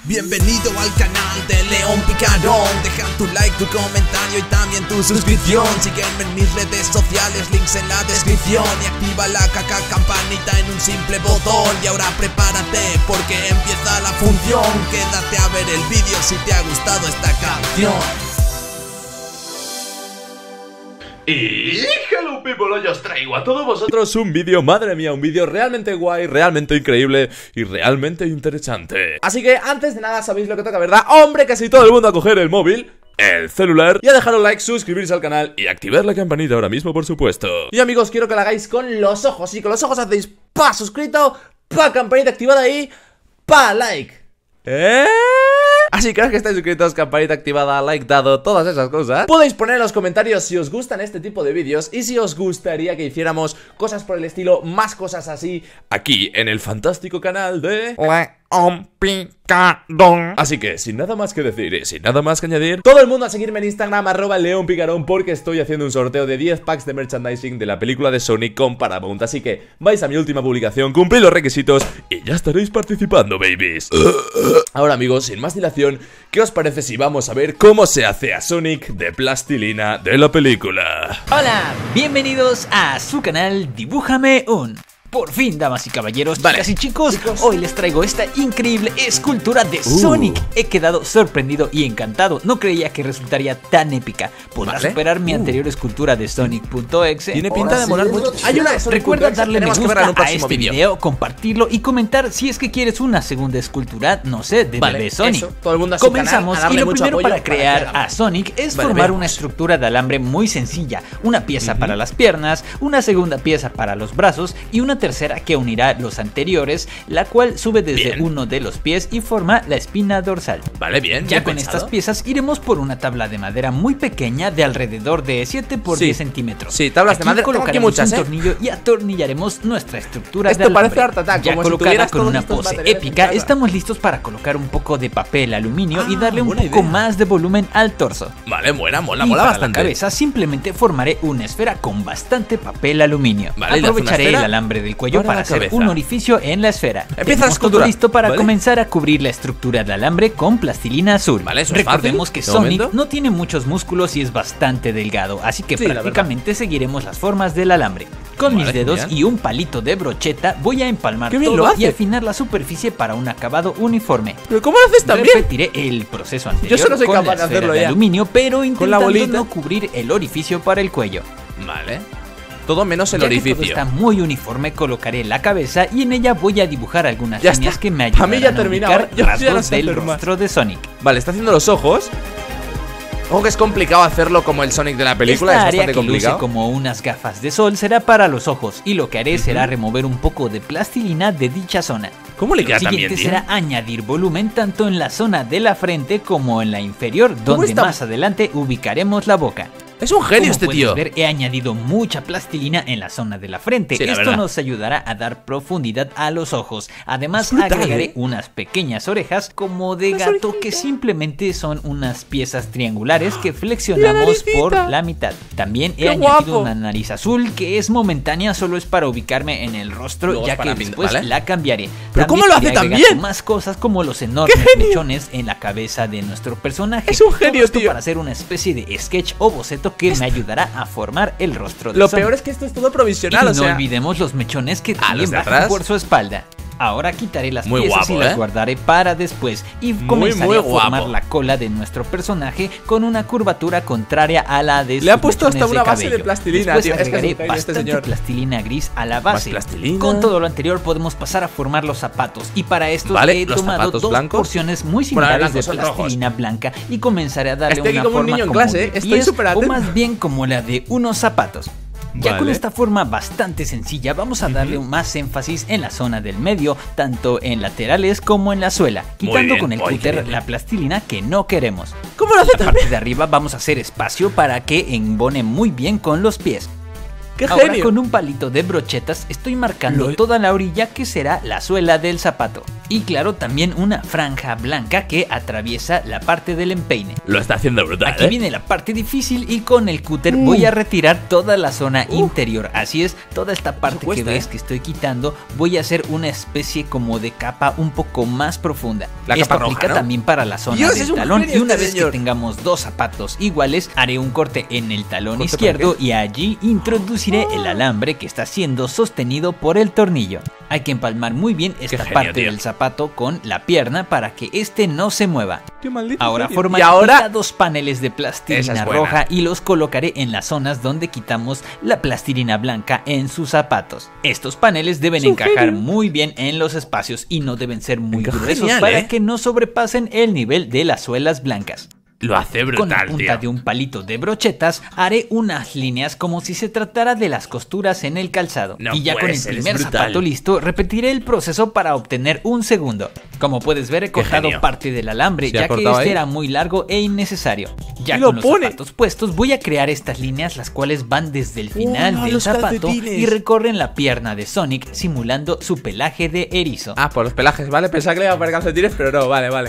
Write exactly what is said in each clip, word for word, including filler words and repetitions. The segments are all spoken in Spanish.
Bienvenido al canal de León Picarón. Deja tu like, tu comentario y también tu suscripción. Sígueme en mis redes sociales, links en la descripción. Y activa la caca campanita en un simple botón. Y ahora prepárate porque empieza la función. Quédate a ver el vídeo si te ha gustado esta canción. Y hello people, hoy os traigo a todos vosotros un vídeo, madre mía, un vídeo realmente guay, realmente increíble y realmente interesante. Así que antes de nada, sabéis lo que toca, ¿verdad? Hombre, casi todo el mundo a coger el móvil, el celular, y a dejar un like, suscribirse al canal y activar la campanita ahora mismo, por supuesto. Y amigos, quiero que lo hagáis con los ojos, y con los ojos hacéis pa suscrito, pa campanita activada y pa like. ¿Eh? Así que ahora que estáis suscritos, campanita activada, like dado, todas esas cosas, podéis poner en los comentarios si os gustan este tipo de vídeos y si os gustaría que hiciéramos cosas por el estilo, más cosas así, aquí en el fantástico canal de León Picarón. Así que sin nada más que decir y sin nada más que añadir, todo el mundo a seguirme en Instagram, arroba León Picarón, porque estoy haciendo un sorteo de diez packs de merchandising de la película de Sonic con Paramount. Así que vais a mi última publicación, cumplid los requisitos y ya estaréis participando, babies. Ahora amigos, sin más dilación, ¿qué os parece si vamos a ver cómo se hace a Sonic de plastilina de la película? Hola, bienvenidos a su canal Dibújame un... Por fin, damas y caballeros, vale. chicas y chicos, chicos, hoy les traigo esta increíble escultura de uh. Sonic. He quedado sorprendido y encantado, no creía que resultaría tan épica. Podrá ¿Vale? superar mi uh. anterior escultura de Sonic.exe. Tiene pinta de molar mucho. Hay una, recuerda darle me gusta a este video. video, compartirlo y comentar si es que quieres una segunda escultura, no sé, de vale, bebé Sonic. Eso, todo el mundo a su Comenzamos canal, a y lo mucho primero para para crear para a Sonic es vale, formar veamos. una estructura de alambre muy sencilla. Una pieza uh-huh. para las piernas, una segunda pieza para los brazos y una tercera que unirá los anteriores, la cual sube desde bien. uno de los pies y forma la espina dorsal. Vale, bien. Ya bien con pensado. estas piezas iremos por una tabla de madera muy pequeña de alrededor de siete por sí. diez centímetros. Sí, tablas aquí de madera. colocaremos Aquí muchas, un ¿eh? tornillo y atornillaremos nuestra estructura Esto de alambre. parece Art Attack, ya como si colocada tuvieras con todos una estos pose materiales épica, en casa. estamos listos para colocar un poco de papel aluminio Ah, y darle un buena poco idea. más de volumen al torso. Vale, mola, mola, Y mola para bastante. la cabeza simplemente formaré una esfera con bastante papel aluminio. Vale, ¿y le hace una aprovecharé esfera? el alambre del cuello Para para la hacer cabeza. un orificio en la esfera. Empieza Tenemos la escultura. todo listo para ¿Vale? comenzar a cubrir la estructura de alambre con plastilina azul. Vale, eso es Recordemos fácil, que de Sonic momento. no tiene muchos músculos y es bastante delgado, así que Sí, la prácticamente seguiremos las formas del alambre. Con Vale, mis dedos genial. y un palito de brocheta voy a empalmar Qué bien todo lo hace. y afinar la superficie para un acabado uniforme. ¿Pero cómo lo haces también? Repetiré el proceso anterior solo soy con capaz la de esfera hacerlo de ya. aluminio, pero la intentando bolita. no cubrir el orificio para el cuello. Vale. Todo menos el Ya que orificio. todo está muy uniforme, colocaré la cabeza y en ella voy a dibujar algunas Ya líneas está. que me Pa' mí ayudarán ya a terminado, ubicar ¿eh? Yo ya no rasgos sé del hacer más. rostro de Sonic. Vale, está haciendo los ojos. Ojo que es complicado hacerlo como el Sonic de la película, Esta es área bastante que luce complicado. como unas gafas de sol será para los ojos y lo que haré será remover un poco de plastilina de dicha zona. ¿Cómo le Lo queda también, siguiente tío? será añadir volumen tanto en la zona de la frente como en la inferior, donde está? más adelante ubicaremos la boca. Es un genio Como este puedes tío. ver, he añadido mucha plastilina en la zona de la frente. Sí, la Esto verdad. nos ayudará a dar profundidad a los ojos. Además, Es brutal, agregaré ¿eh? unas pequeñas orejas como de Unas gato orejitas. que simplemente son unas piezas triangulares que flexionamos por la mitad. También he ¡Qué añadido guapo! una nariz azul que es momentánea, solo es para ubicarme en el rostro, Luego ya es para que pintar, después ¿vale? la cambiaré. ¿Pero También cómo lo hace iré tan agregando bien? más cosas como los enormes genio! mechones en la cabeza de nuestro personaje. Es un Todo genio, esto tío. para hacer una especie de sketch o boceto que me ayudará a formar el rostro de Lo Sonic. peor es que esto es todo Y provisional, no o sea. olvidemos los mechones que Ah, los también de bajan atrás. por su espalda. Ahora quitaré las Muy piezas guapo, y las ¿eh? guardaré para después y Muy, comenzaré muy a formar guapo. la cola de nuestro personaje con una curvatura contraria a la de Le ha sus puesto hasta mechones una de base de cabello. plastilina, Después tío. Es que es un agregaré genio este bastante señor. plastilina gris a la base. plastilina. Con todo lo anterior podemos pasar a formar los zapatos y para esto Vale, he los tomado zapatos dos blancos. porciones muy Bueno, similares blancos, de son rojos. plastilina blanca y comenzaré a darle Estoy aquí una como un forma niño en como clase, de ¿eh? Estoy pies, súper o atento. más bien como la de unos zapatos. Ya Vale. con esta forma bastante sencilla vamos a darle más énfasis en la zona del medio, tanto en laterales como en la suela, quitando bien, con el muy cúter bien. la plastilina que no queremos. ¿Cómo lo hace La también? parte de arriba vamos a hacer espacio para que embone muy bien con los pies. ¡Qué Ahora genio! con un palito de brochetas estoy marcando Lol. toda la orilla que será la suela del zapato. Y claro, también una franja blanca que atraviesa la parte del empeine. Lo está haciendo brutal, Aquí ¿eh? viene la parte difícil y con el cúter Uh. voy a retirar toda la zona Uh. interior. Así es, toda esta parte cuesta, que ves ¿eh? que estoy quitando, voy a hacer una especie como de capa un poco más profunda. La Esto capa roja, aplica ¿no? también para la zona Dios, es del un talón. genio Y una este vez señor. que tengamos dos zapatos iguales, haré un corte en el talón ¿Corte izquierdo para qué? y allí introduciré el alambre que está siendo sostenido por el tornillo. Hay que empalmar muy bien esta genio, parte tío. del zapato con la pierna para que este no se mueva. ¡Qué maldito Ahora genio! formaré Y ahora... dos paneles de Esa plastilina es buena. roja y los colocaré en las zonas donde quitamos la plastilina blanca en sus zapatos. Estos paneles deben Es un encajar genio. muy bien en los espacios y no deben ser muy Encaja gruesos genial, para ¿eh? que no sobrepasen el nivel de las suelas blancas. Lo hace Con la brutal, punta tío. de un palito de brochetas haré unas líneas como si se tratara de las costuras en el calzado. No y ya puede con el ser, es primer brutal. zapato listo, repetiré el proceso para obtener un segundo. Como puedes ver, he cortado genio. parte del alambre, ¿Se ha ya que cortado este ahí? era muy largo e innecesario. Ya Y lo con los pone. zapatos puestos, voy a crear estas líneas, las cuales van desde el final ¡Hola, del los zapato calcetines! y recorren la pierna de Sonic, simulando su pelaje de erizo. Ah, por los pelajes, ¿vale? Pensaba que le iba a poner calcetines, pero no, vale, vale.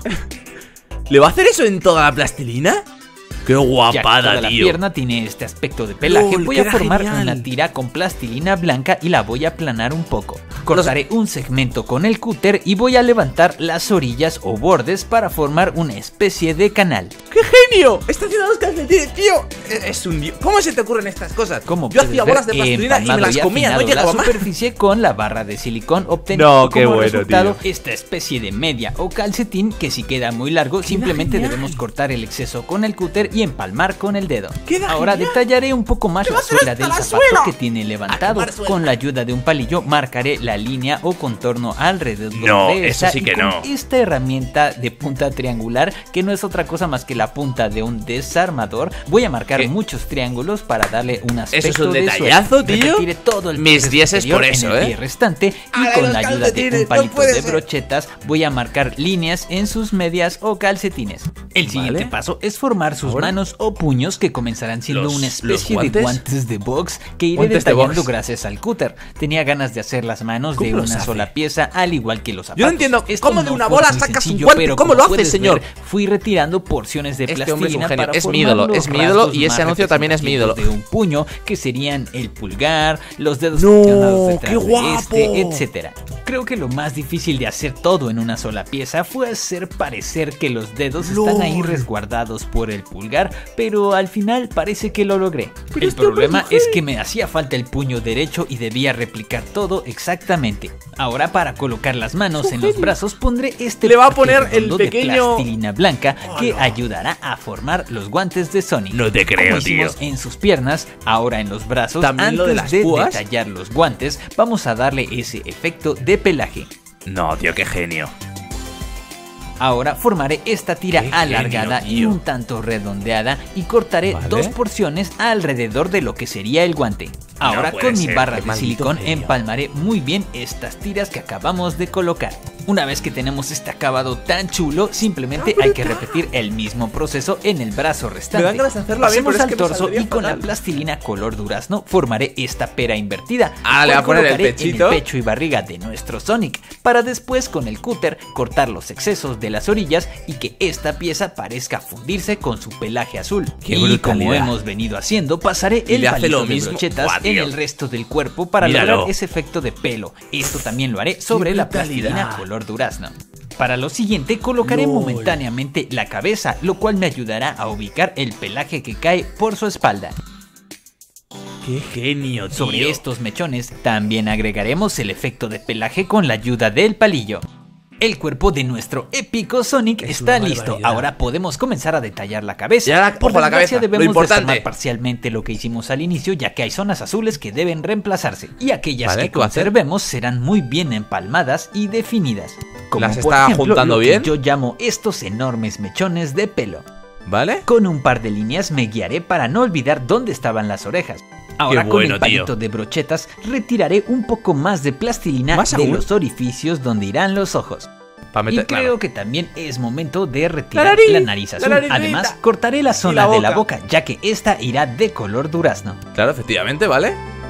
¿Le va a hacer eso en toda la plastilina? ¡Qué Ya que guapada, toda la tío! pierna tiene este aspecto de pelaje, Lol, voy a queda formar genial. una tira con plastilina blanca y la voy a aplanar un poco. Cortaré un segmento con el cúter y voy a levantar las orillas o bordes para formar una especie de canal. ¡Qué genio! Está haciendo los calcetines, tío. Es un dios. ¿Cómo se te ocurren estas cosas? Como Yo puedes hacía ver, bolas de he plastilina y me empalmado las y comía, no afinado llegaba la más. superficie con la barra de silicón, obteniendo No, qué como bueno, resultado tío. esta especie de media o calcetín que si queda muy largo simplemente genial. debemos cortar el exceso con el cúter y empalmar con el dedo. Queda Ahora genial. detallaré un poco más la va a hacer suela hasta del la zapato suela. que tiene levantado. A quemar suela. Con la ayuda de un palillo marcaré la línea o contorno alrededor No, de eso esta sí y que con no. esta herramienta de punta triangular, que no es otra cosa más que la punta de un desarmador, voy a marcar ¿Qué? muchos triángulos para darle un aspecto es un de detallazo, suela. tío. Repetiré todo el Mis proceso dieces exterior por eso, en el ¿eh? pie restante y ¡Ala, con los la ayuda de calcetines! un palito ¡No puede de ser! brochetas voy a marcar líneas en sus medias o calcetines. El siguiente Vale. paso es formar sus Ahora. manos o puños que comenzarán siendo Los- una los especie de guantes. guantes de box que iré Guantes de detallando box. gracias al cúter. Tenía ganas de hacer las manos de ¿Cómo los una hace? sola pieza, al igual que los zapatos. Yo no entiendo, Esto ¿cómo de no una fue bola muy sacas un sencillo, guante? pero ¿Cómo como lo hace, puedes señor? ver, fui retirando porciones de Este plastilina hombre es un genio. para Es mi formar ídolo, los es mi ídolo rasgos y ese más anuncio también es mi ídolo. representativos de un puño, que serían el pulgar, los dedos ¡No! flexionados detrás ¡Qué de guapo! este, etcétera. Creo que lo más difícil de hacer todo en una sola pieza fue hacer parecer que los dedos están ahí ¡Lol! resguardados por el pulgar, pero al final parece que lo logré. Pero El este hombre problema es un es genio. que me hacía falta el puño derecho y debía replicar todo exactamente. Ahora, para colocar las manos en los brazos pondré este Le va a parte poner el redondo de pequeño- plastilina blanca que ayudará a formar los guantes de Sonic. No te creo, Como hicimos tío. en sus piernas, ahora en los brazos. También antes lo de las de púas. detallar los guantes, vamos a darle ese efecto de pelaje. No, tío, qué genio. Ahora formaré esta tira Qué alargada genio, y tío. un tanto redondeada y cortaré Vale. dos porciones alrededor de lo que sería el guante. Ahora puede con mi ser, barra qué de maldito silicón genio. empalmaré muy bien estas tiras que acabamos de colocar. Una vez que tenemos este acabado tan chulo, simplemente hay que repetir el mismo proceso en el brazo restante. Me dan ganas de hacerlo a mí, Pasemos pero es al que me torso saldría y con la fatal. plastilina color durazno formaré esta pera invertida. Ah, le cual va a poner el colocaré pechito. en el pecho y barriga de nuestro Sonic, para después con el cúter cortar los excesos de las orillas y que esta pieza parezca fundirse con su pelaje azul. ¡Qué y como brutalidad! hemos venido haciendo, pasaré Y el le hace palito lo de mismo. brochetas ¡Buah, en tío! el resto del cuerpo para Míralo. lograr ese efecto de pelo. Esto también lo haré sobre la brutalidad! plastilina color durazno. Para lo siguiente colocaré Lol. momentáneamente la cabeza, lo cual me ayudará a ubicar el pelaje que cae por su espalda. Qué genio, tío. Sobre estos mechones también agregaremos el efecto de pelaje con la ayuda del palillo. El cuerpo de nuestro épico Sonic Es está una listo. barbaridad. Ahora podemos comenzar a detallar la cabeza. Ya la- Por ojo, la desgracia, cabeza, lo debemos importante. desarmar parcialmente lo que hicimos al inicio, ya que hay zonas azules que deben reemplazarse. Y aquellas Vale, que ¿qué va a hacer? conservemos serán muy bien empalmadas y definidas. Como ¿Las por está ejemplo, juntando lo que bien? yo llamo estos enormes mechones de pelo. ¿Vale? Con un par de líneas me guiaré para no olvidar dónde estaban las orejas. Ahora Qué con bueno, el palito tío. de brochetas retiraré un poco más de plastilina ¿Más de aún? los orificios donde irán los ojos. Para meter, y creo claro. que también es momento de retirar la nariz, nariz, la nariz azul. la narizita. Además, cortaré la zona la de la boca. boca, ya que esta irá de color durazno. Claro, efectivamente, ¿vale?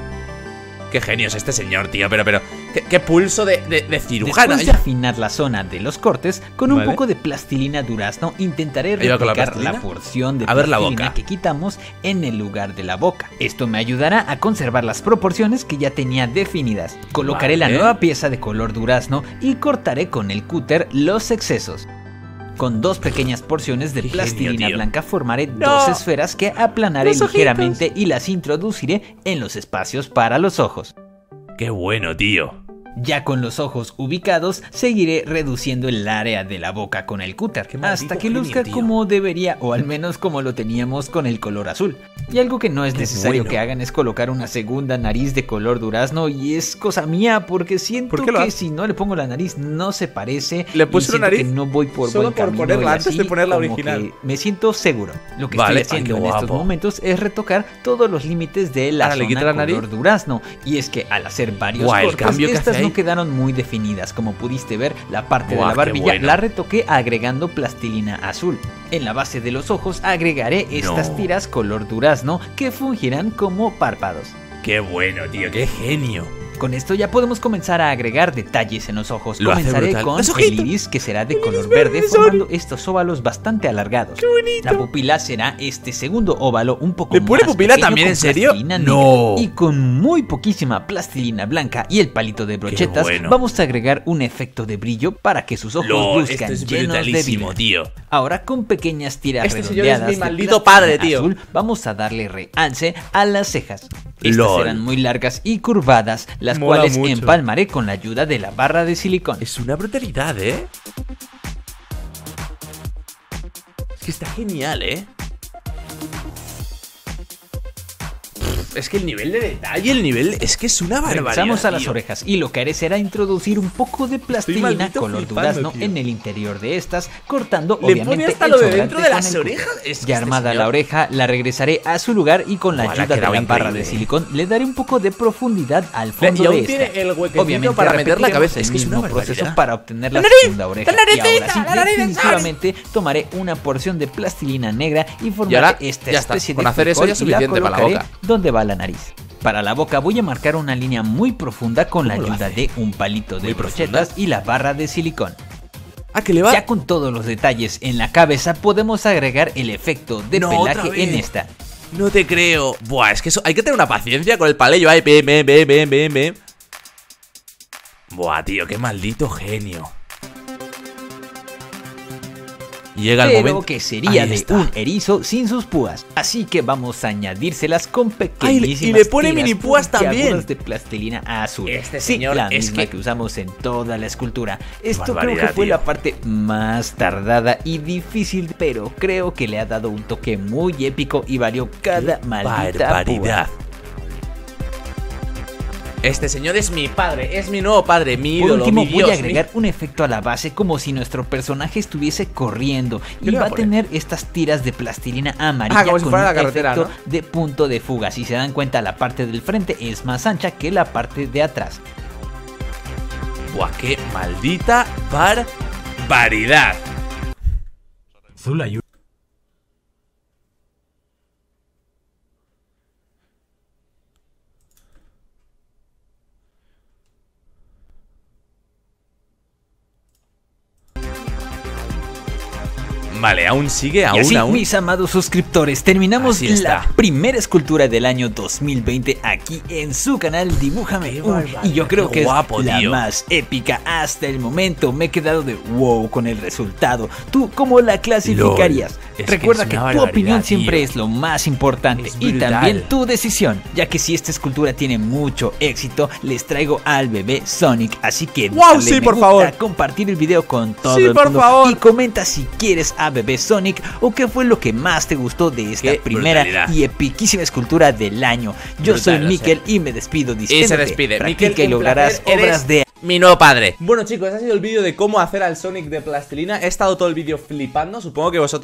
Qué genio es este señor, tío. Pero, pero, qué, qué pulso de, de, de cirujano. Después de afinar la zona de los cortes, con un Vale. poco de plastilina durazno intentaré Ahí va con la replicar la, plastilina. porción de A ver la plastilina boca. que quitamos en el lugar de la boca. Esto me ayudará a conservar las proporciones que ya tenía definidas. Colocaré Vale. la nueva pieza de color durazno y cortaré con el cúter los excesos. Con dos pequeñas porciones de Qué plastilina genio, tío. blanca formaré No. dos esferas que aplanaré Los ojitos. ligeramente y las introduciré en los espacios para los ojos. Qué bueno, tío. Ya con los ojos ubicados, seguiré reduciendo el área de la boca con el cúter, Qué maldito hasta que genio, luzca tío. como debería, o al menos como lo teníamos con el color azul. Y algo que no es Qué necesario bueno. que hagan es colocar una segunda nariz de color durazno, y es cosa mía porque siento ¿Por qué lo que haces? si no le pongo la nariz no se parece. Le puse y una siento nariz que no voy por solo buen por camino ponerla y antes así de poner la como original. que me siento seguro. Lo que Vale, estoy ay, haciendo qué en estos guapo. momentos es retocar todos los límites de la Ahora le quito zona la nariz. color durazno, y es que al hacer varios Guau, el cortes, cambio que estas hace no ahí. quedaron muy definidas. Como pudiste ver, la parte Guau, de la qué barbilla bueno. la retoqué agregando plastilina azul. En la base de los ojos agregaré estas No. tiras color durazno que fungirán como párpados. Qué bueno, tío. Qué genio. Con esto ya podemos comenzar a agregar detalles en los ojos. Lo hace Comenzaré brutal. con ¡Los el ojitos! iris, que será de color verde, verde, Sonic. formando estos óvalos bastante alargados. ¡Qué bonito! La pupila será este segundo óvalo un poco ¿Le pone más pupila pequeño también, con en serio? plastilina negra. No. Y con muy poquísima plastilina blanca y el palito de brochetas, bueno. vamos a agregar un efecto de brillo para que sus ojos LOL, luzcan esto es llenos de brutalísimo, vida. tío. Ahora, con pequeñas tiras Este señor es redondeadas mi de maldito plastilina padre, tío. azul, vamos a darle realce a las cejas. Estas LOL. serán muy largas y curvadas, las Mola cuales mucho. empalmaré con la ayuda de la barra de silicón. Es una brutalidad, ¿eh? Es que está genial, ¿eh? Es que el nivel de detalle, el nivel... Es que es una barbaridad, Regresamos a las tío. orejas, y lo que haré será introducir un poco de plastilina maldito color flipando, durazno tío. en el interior de estas, cortando Le pone obviamente hasta el lo de sobrante dentro de con las el cúter. orejas. Es que Ya este armada señor- la oreja, la regresaré a su lugar y con la Buah, le ha ayuda de la quedado barra de increíble. silicón le daré un poco de profundidad al fondo Y aún de esta. tiene el huequecito Obviamente para meter la repetiremos cabeza. el Es que es una mismo proceso barbaridad. para obtener la, ¡La nariz! segunda oreja. ¡La Y ahora naricita! sí, ¡La nariz de definitivamente tomaré una porción de plastilina negra y formaré ahora, esta ya está. especie Con de hacer eso ya es frijol y la suficiente para la colocaré boca. donde va la nariz. Para la boca voy a marcar una línea muy profunda con la ¿Cómo lo ayuda hace? de un palito de ¿Muy brochetas profunda? y la barra de silicón. Ah, que le va... Ya con todos los detalles en la cabeza podemos agregar el efecto de No, otra pelaje en vez. esta. No te creo. Buah, es que eso... Hay que tener una paciencia con el palillo. Ay, ven, ven, ven, ven, ven, ven. Buah, tío, qué maldito genio. Llega el Pero momento... que sería Ahí de está. un erizo sin sus púas. Así que vamos a añadírselas con Ay, pequeñísimas y le pone tiras mini púas también. puntiagudas de plastilina azul. Este Sí, señor la es misma que- que... usamos en toda la escultura. Esto creo barbaridad, que fue tío. la parte más tardada y difícil, pero creo que le ha dado un toque muy épico y valió cada maldita barbaridad. púa. Este señor es mi padre, es mi nuevo padre, mi Por ídolo, último mi Dios, voy a agregar mi- un efecto a la base como si nuestro personaje estuviese corriendo ¿Qué y le va va a a poner? tener estas tiras de plastilina amarilla Ah, como si con fuera un la carretera, efecto ¿no? de punto de fuga. Si se dan cuenta, la parte del frente es más ancha que la parte de atrás. Buah, qué maldita barbaridad. Vale, aún sigue, Y aún, así, aún. mis amados suscriptores, terminamos Así está. la primera escultura del año dos mil veinte aquí en su canal Dibújame Qué un. barbaridad, Y yo creo qué que guapo, es la tío. más épica hasta el momento. Me he quedado de wow con el resultado. ¿Tú cómo la clasificarías? Lol, es que Recuerda es que, una tu opinión barbaridad, siempre tío. es lo más importante. Es Y brutal. también tu decisión, ya que si esta escultura tiene mucho éxito, les traigo al bebé Sonic. Así que ¡Wow, dale sí, me por gusta, favor! compartir el video con todo Sí, el por mundo favor. y comenta si quieres a bebé Sonic o qué fue lo que más te gustó de esta Qué primera brutalidad. y epiquísima escultura del año. Yo Brutal, soy o sea. Mikel y me despido Y diciéndote, se despide. practica Mikel, y un lograrás placer, obras eres de mi nuevo padre. Bueno, chicos, ha sido el vídeo de cómo hacer al Sonic de plastilina. He estado todo el vídeo flipando, supongo que vosotros también.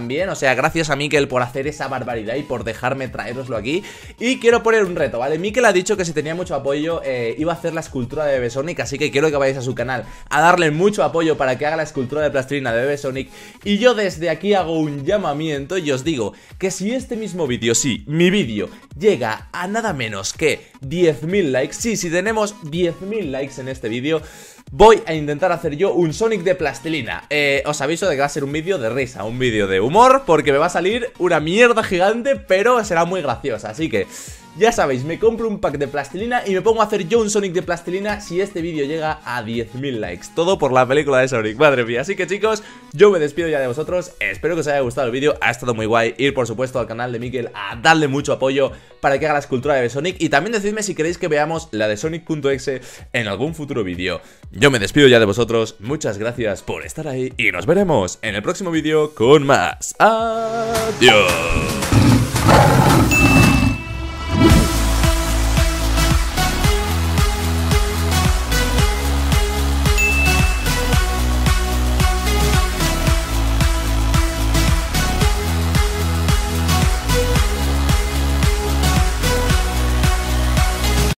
también, o sea, gracias a Mikel por hacer esa barbaridad y por dejarme traeroslo aquí. Y quiero poner un reto, ¿vale? Mikel ha dicho que si tenía mucho apoyo eh, iba a hacer la escultura de Bebé Sonic, así que quiero que vayáis a su canal a darle mucho apoyo para que haga la escultura de plastilina de Bebé Sonic. Y yo desde aquí hago un llamamiento y os digo que si este mismo vídeo, sí, mi vídeo, llega a nada menos que diez mil likes, sí, si tenemos diez mil likes en este vídeo, voy a intentar hacer yo un Sonic de plastilina. eh, Os aviso de que va a ser un vídeo de risa, un vídeo de humor, porque me va a salir una mierda gigante, pero será muy graciosa. Así que ya sabéis, me compro un pack de plastilina y me pongo a hacer yo un Sonic de plastilina si este vídeo llega a diez mil likes. Todo por la película de Sonic, madre mía. Así que chicos, yo me despido ya de vosotros. Espero que os haya gustado el vídeo, ha estado muy guay. Ir por supuesto al canal de Mikel a darle mucho apoyo para que haga la escultura de Sonic. Y también decidme si queréis que veamos la de Sonic punto exe en algún futuro vídeo. Yo me despido ya de vosotros, muchas gracias por estar ahí y nos veremos en el próximo vídeo con más. Adiós.